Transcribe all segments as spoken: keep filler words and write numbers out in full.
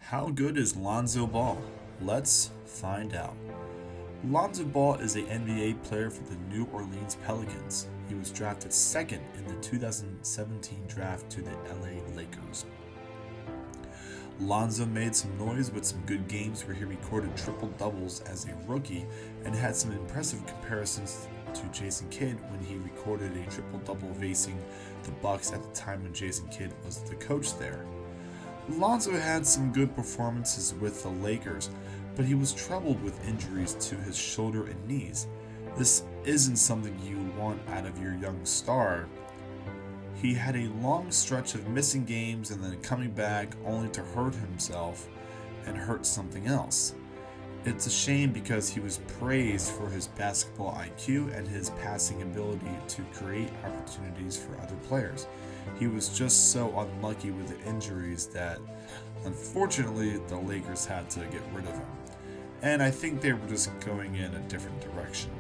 How good is Lonzo Ball? Let's find out. Lonzo Ball is a N B A player for the New Orleans Pelicans. He was drafted second in the two thousand seventeen draft to the L A Lakers. Lonzo made some noise with some good games where he recorded triple doubles as a rookie and had some impressive comparisons to Jason Kidd when he recorded a triple double facing the Bucks at the time when Jason Kidd was the coach there. Lonzo had some good performances with the Lakers, but he was troubled with injuries to his shoulder and knees. This isn't something you want out of your young star. He had a long stretch of missing games and then coming back only to hurt himself and hurt something else. It's a shame because he was praised for his basketball I Q and his passing ability to create opportunities for other players. He was just so unlucky with the injuries that, unfortunately, the Lakers had to get rid of him. And I think they were just going in a different direction.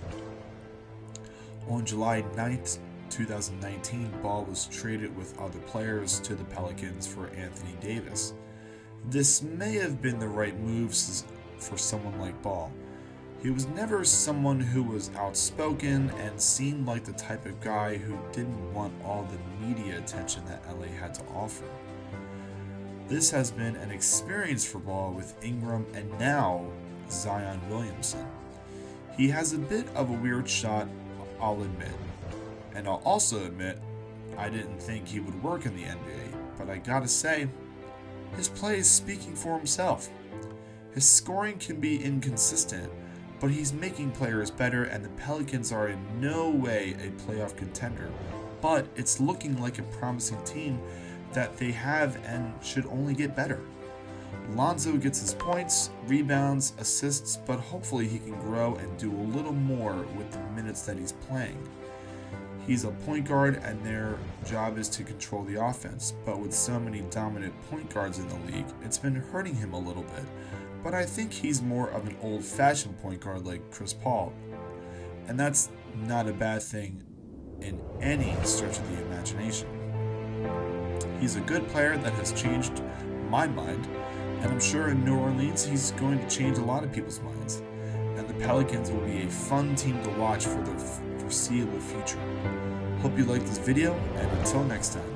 On July ninth, two thousand nineteen, Ball was traded with other players to the Pelicans for Anthony Davis. This may have been the right move for someone like Ball. He was never someone who was outspoken and seemed like the type of guy who didn't want all the media attention that L A had to offer. This has been an experience for Ball with Ingram and now Zion Williamson. He has a bit of a weird shot, I'll admit. And I'll also admit, I didn't think he would work in the N B A, but I gotta say, his play is speaking for himself. His scoring can be inconsistent, but he's making players better, and the Pelicans are in no way a playoff contender, but it's looking like a promising team that they have and should only get better. Lonzo gets his points, rebounds, assists, but hopefully he can grow and do a little more with the minutes that he's playing. He's a point guard and their job is to control the offense, but with so many dominant point guards in the league, it's been hurting him a little bit. But I think he's more of an old-fashioned point guard like Chris Paul, and that's not a bad thing in any stretch of the imagination. He's a good player that has changed my mind, and I'm sure in New Orleans he's going to change a lot of people's minds, and the Pelicans will be a fun team to watch for the foreseeable future. Hope you liked this video, and until next time.